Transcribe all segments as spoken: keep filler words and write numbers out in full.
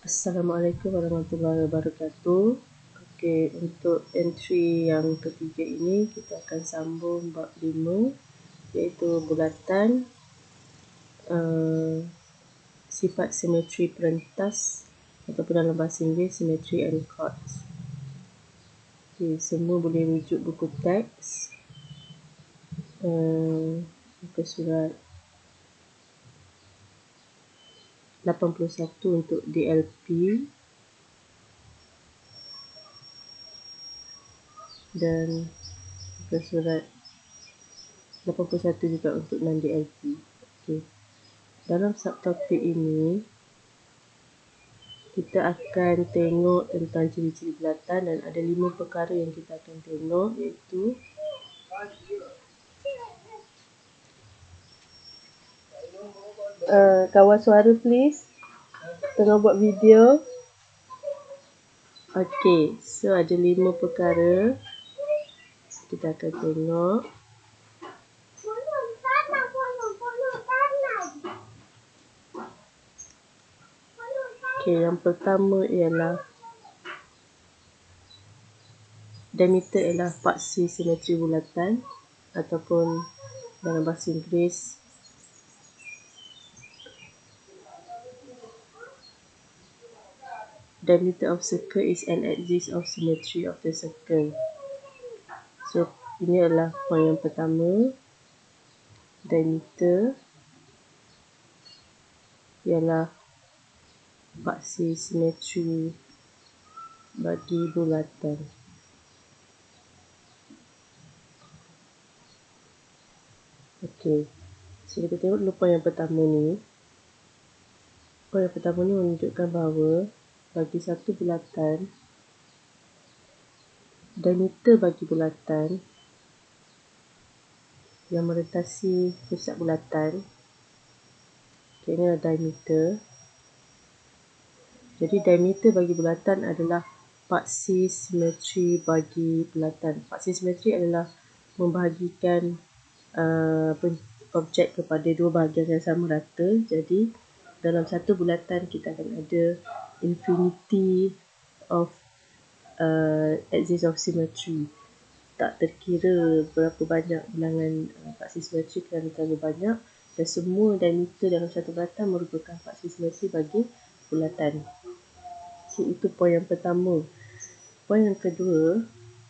Assalamualaikum warahmatullahi wabarakatuh. Okey, untuk entry yang ketiga ini kita akan sambung bab lima, iaitu bulatan, uh, sifat simetri perentas ataupun dalam bahasa Inggeris symmetry and chords. Okay, semua boleh rujuk buku teks, uh, muka surat lapan puluh satu untuk D L P dan muka surat lapan puluh satu juga untuk non D L P. Okay. Dalam subtopik ini kita akan tengok tentang ciri-ciri bulatan dan ada lima perkara yang kita akan tengok, iaitu uh, kawal suara please, tengah buat video. Okey, so ada lima perkara kita akan tengok. Okey, yang pertama ialah diameter ialah paksi simetri bulatan ataupun dalam bahasa Inggeris diameter of circle is an axis of symmetry of the circle. So ini adalah poin yang pertama. Diameter ialah paksi simetri bagi bulatan. Okey, so kita tengok dulu poin yang pertama ni. Poin yang pertama ni menunjukkan bahawa bagi satu bulatan, diameter bagi bulatan yang merentasi pusat bulatan, okay, ini adalah diameter. Jadi diameter bagi bulatan adalah paksi simetri bagi bulatan. Paksi simetri adalah membahagikan uh, objek kepada dua bahagian yang sama rata. Jadi dalam satu bulatan kita akan ada infinity of uh, axis of symmetry. Tak terkira berapa banyak bilangan uh, paksi simetri kerana terlalu banyak, dan semua diameter dalam satu bulatan merupakan paksi simetri bagi bulatan. So, itu poin yang pertama. Poin yang kedua,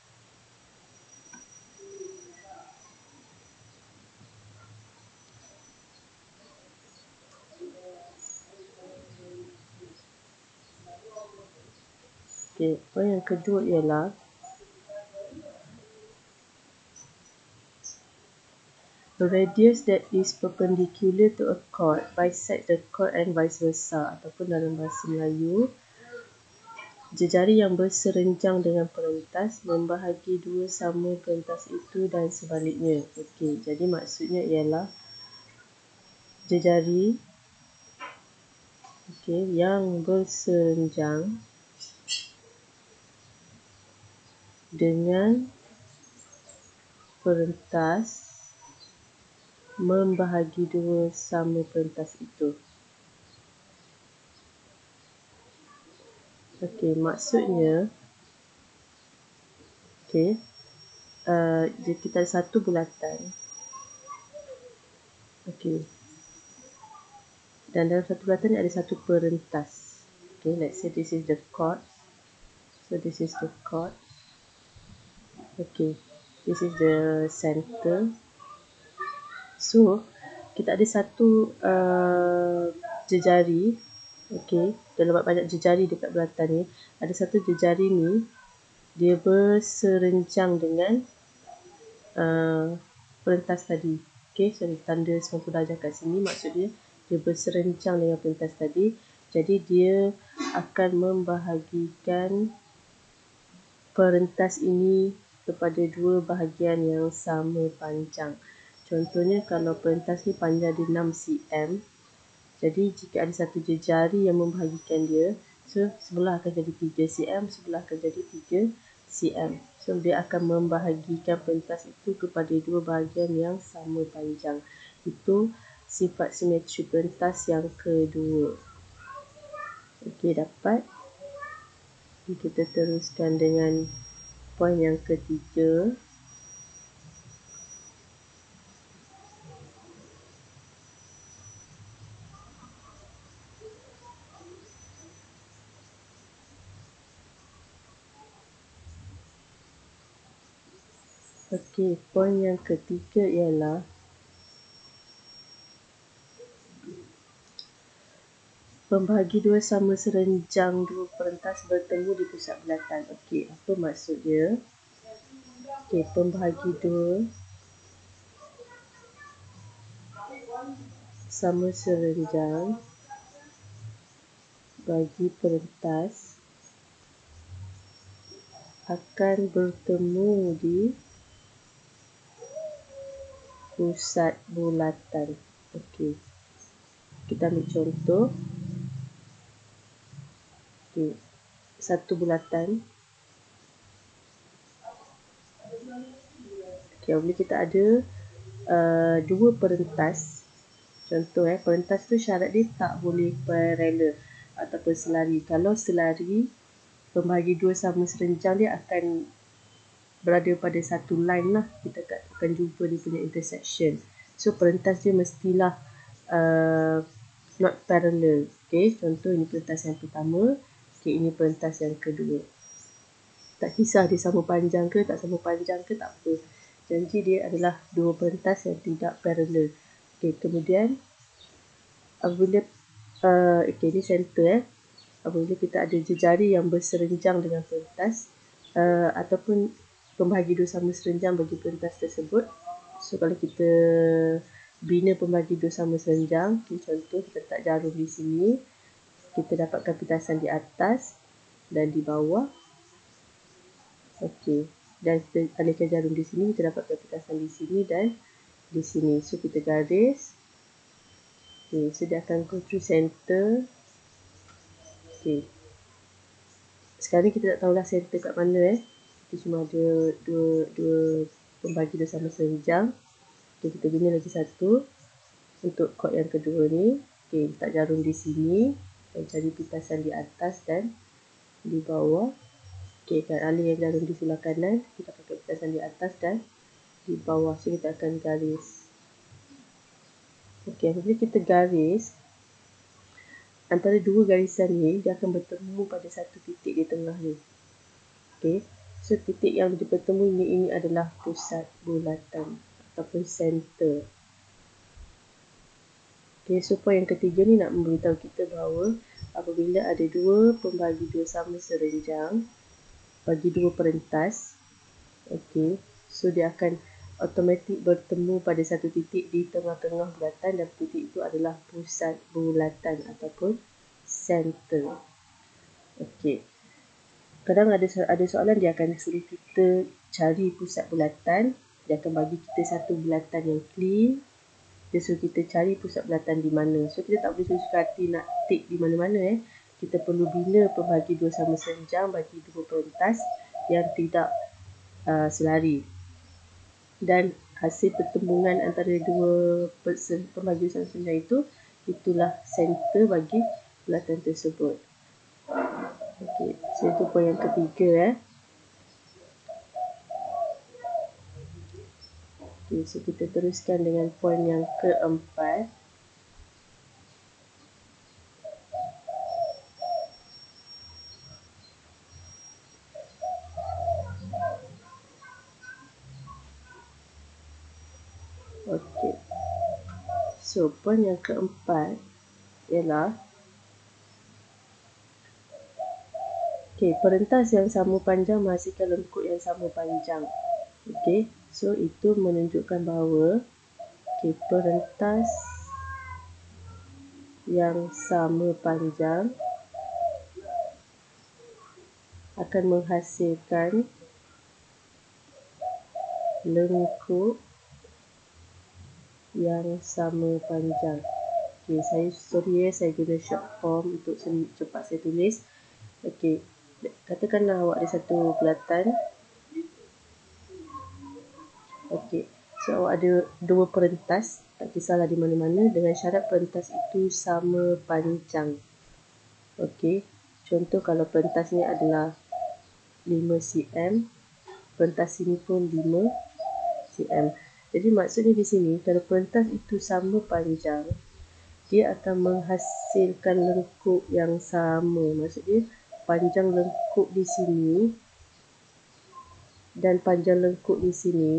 okay, poin yang kedua ialah a radius that is perpendicular to a chord bisects the chord and vice versa, ataupun dalam bahasa Melayu, jejari yang berserenjang dengan perentas membahagi dua sama perentas itu dan sebaliknya. Okey, jadi maksudnya ialah jejari okey yang berserenjang dengan perentas membahagi dua sama perentas itu. Okey, maksudnya okey, uh, kita ada satu bulatan. Okey. Dan dalam satu bulatan ni ada satu perentas. Okay, let's say this is the chord. So this is the chord. Okay, this is the center. So kita ada satu uh, jejari. Okay, dalam banyak jejari dekat bulatan ni, ada satu jejari ni dia berserenjang dengan uh, perentas tadi. Okay, so tanda sembilan puluh darjah kat sini, maksud dia dia berserenjang dengan perentas tadi. Jadi dia akan membahagikan perentas ini kepada dua bahagian yang sama panjang. Contohnya kalau perentas ni panjang dia enam sentimeter, jadi jika ada satu jejari yang membahagikan dia, so sebelah akan jadi tiga sentimeter, sebelah akan jadi tiga sentimeter. So dia akan membahagikan pentas itu kepada dua bahagian yang sama panjang. Itu sifat simetri pentas yang kedua. Okey, dapat. Kita teruskan dengan poin yang ketiga. Okey, poin yang ketiga ialah pembahagi dua sama serenjang dua perentas bertemu di pusat bulatan. Okey, apa maksud dia? Okey, pembahagi dua sama serenjang bagi perentas akan bertemu di pusat bulatan. Okey, kita ambil contoh. Okey, satu bulatan. Okey, apabila kita ada uh, dua perentas, contoh eh, perentas tu syarat dia tak boleh paralel ataupun selari. Kalau selari, pembahagi dua sama serenjang dia akan berada pada satu line lah. Kita akan jumpa dia punya intersection. So, perentas dia mestilah uh, not parallel. Okay, contoh ini perentas yang pertama. Okay, ini perentas yang kedua. Tak kisah dia sama panjang ke, tak sama panjang ke, tak apa. Janji dia adalah dua perentas yang tidak parallel. Okay, kemudian apabila uh, okay, ini center eh. Apabila kita ada jejari yang berserenjang dengan perentas uh, ataupun pembahagi dua sama serenjang bagi perentas tersebut. So, kalau kita bina pembahagi dua sama serenjang, okay, contoh kita letak jarum di sini, kita dapatkan pitasan di atas dan di bawah. Okey, dan kita alihkan jarum di sini, kita dapatkan pitasan di sini dan di sini. So, kita garis. Okey, so dia akan go through center. Okey. Sekarang kita tak tahulah center kat mana eh. Kita cuma ada dua dua pembagi dua sama serenjang. Okey, kita guna lagi satu untuk chord yang kedua ni. Okey, letak jarum di sini dan cari pitasan di atas dan di bawah. Okey, kan alih jarum di sebelah kanan, kita pakai pitasan di atas dan di bawah. So, kita akan garis. Okey, apabila kita garis, antara dua garisan ni, dia akan bertemu pada satu titik di tengah ni. Okey, so titik yang bertemu ini, ini adalah pusat bulatan ataupun center. Okey, so poin yang ketiga ni nak memberitahu kita bahawa apabila ada dua pembagi dua sama serenjang bagi dua perentas, okey, so dia akan automatik bertemu pada satu titik di tengah-tengah bulatan dan titik itu adalah pusat bulatan ataupun center. Okey. Kadang ada ada soalan dia akan suruh kita cari pusat bulatan, dia akan bagi kita satu bulatan yang clean. Dia suruh kita cari pusat bulatan di mana. So, kita tak boleh suka hati nak tick di mana-mana eh. Kita perlu bina pembagi dua sama serenjang bagi dua perentas yang tidak uh, selari. Dan hasil pertembungan antara dua pembagi dua sama serenjang itu, itulah center bagi bulatan tersebut. Okey, so itu poin yang ketiga eh. Okey, so kita teruskan dengan poin yang keempat. Okey. So, poin yang keempat ialah okey, perentas yang sama panjang menghasilkan lengkuk yang sama panjang. Okey, so itu menunjukkan bahawa okey, perentas yang sama panjang akan menghasilkan lengkuk yang sama panjang. Okey, saya sorry ya, saya guna short form untuk cepat saya tulis. Okey, katakanlah awak ada satu bulatan. Okey, so awak ada dua perentas, tak kisahlah di mana-mana, dengan syarat perentas itu sama panjang. Okey, contoh kalau pentas ni adalah lima sentimeter, pentas sini pun lima sentimeter. Jadi maksudnya di sini, kalau pentas itu sama panjang, dia akan menghasilkan lengkuk yang sama. Maksudnya panjang lengkuk di sini dan panjang lengkuk di sini,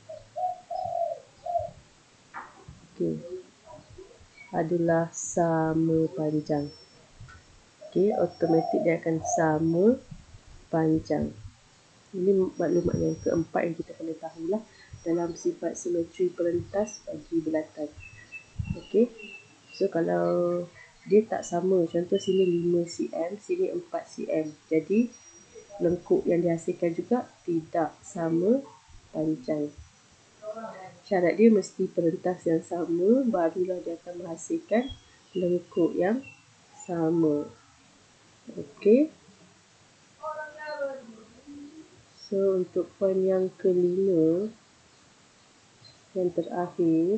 okey, adalah sama panjang. Okey, automatik dia akan sama panjang. Ini maklumat yang keempat yang kita kena tahulah dalam sifat simetri perentas bagi bulatan. Okey, so kalau dia tak sama, contoh sini lima sentimeter, sini empat sentimeter, jadi lengkuk yang dihasilkan juga tidak sama panjang. Syarat dia mesti perentas yang sama, barulah dia akan menghasilkan lengkuk yang sama. Okey, so untuk poin yang kelima, yang terakhir,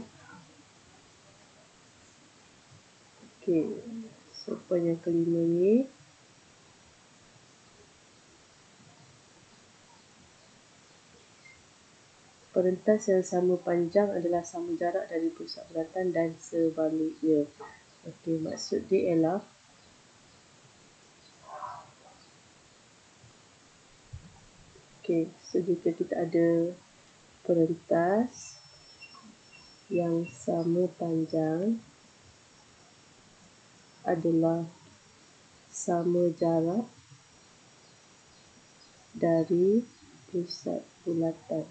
okey, so poin yang kelima ni, perentas yang sama panjang adalah sama jarak dari pusat bulatan dan sebaliknya. Okey, maksud dia ialah okey, so jika kita ada perentas yang sama panjang adalah sama jarak dari pusat bulatan.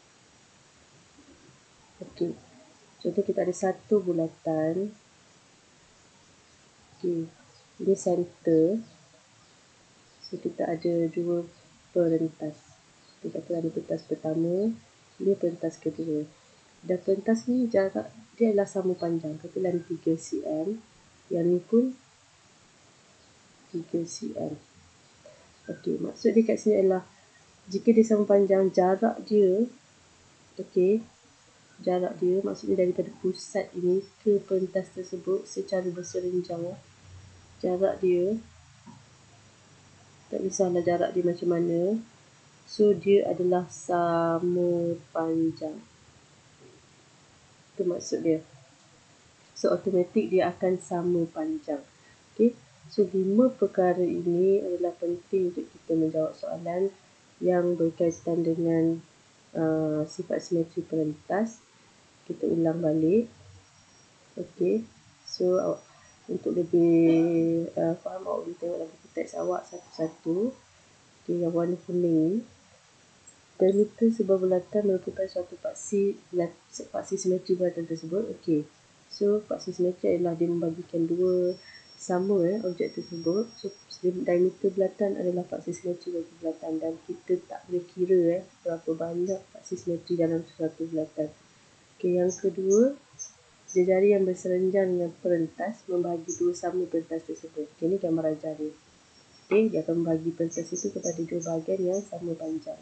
Okey, contoh kita ada satu bulatan, okey, ini center, so kita ada dua perentas. Kita kata ada pentas pertama, ini pentas kedua. Dan pentas ni jarak dia adalah sama panjang, katalah ni tiga sentimeter, yang ni pun tiga sentimeter. Okey, maksud dia kat sini adalah jika dia sama panjang, jarak dia, okey, jarak dia maksudnya daripada pusat ini ke pentas tersebut secara berserenjang, jarak dia, tak kisahlah jarak dia macam mana, so dia adalah sama panjang. Itu maksud dia. So automatik dia akan sama panjang. Okey, so lima perkara ini adalah penting untuk kita menjawab soalan yang berkaitan dengan uh, sifat simetri perentas. Kita ulang balik. Okey, so uh, untuk lebih uh, faham, awak boleh tengok dalam buku teks awak satu-satu. Okey, yang warna kuning, diameter sebuah bulatan merupakan suatu paksi paksi simetri bulatan tersebut. Okey, so paksi simetri adalah dia membagikan dua sama eh, objek tersebut. So diameter bulatan adalah paksi simetri bagi bulatan, dan kita tak boleh kira eh, berapa banyak paksi simetri dalam suatu bulatan. Okey, yang kedua, jari yang berserenjang dengan perentas membagi dua sama perentas tersebut. Okay, ini gambar ajar dia. Okay, dia akan membagi perentas itu kepada dua bahagian yang sama panjang.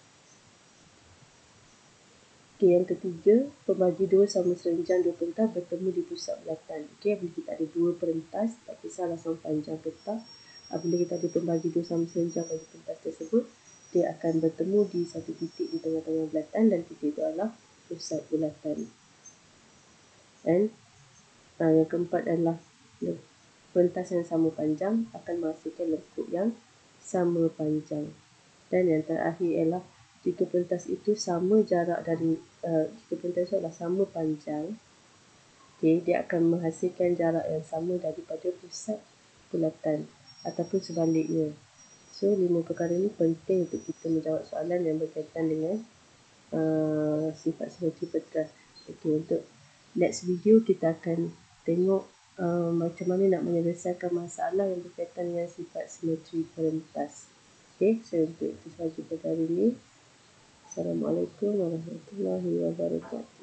Okay, yang ketiga, pembagi dua sama serenjang dua perentas bertemu di pusat bulatan. Okay, bila kita ada dua perentas, tak kisahlah sama panjang ke tak, bila kita ada pembagi dua sama serenjang bagi perentas tersebut, dia akan bertemu di satu titik di tengah-tengah bulatan, dan titik itu adalah pusat bulatan. Dan uh, yang keempat adalah pentas yang sama panjang akan menghasilkan lengkuk yang sama panjang. Dan yang terakhir ialah jika pentas itu sama jarak dari uh, jika pentas itu adalah sama panjang, okay, dia akan menghasilkan jarak yang sama daripada pusat bulatan ataupun sebaliknya. So lima perkara ini penting untuk kita menjawab soalan yang berkaitan dengan uh, sifat simetri perentas. Okay, untuk next video kita akan tengok uh, macam mana nak menyelesaikan masalah yang berkaitan dengan sifat simetri perentas. Okay, so untuk itu sahaja pada hari ini. Assalamualaikum warahmatullahi wabarakatuh.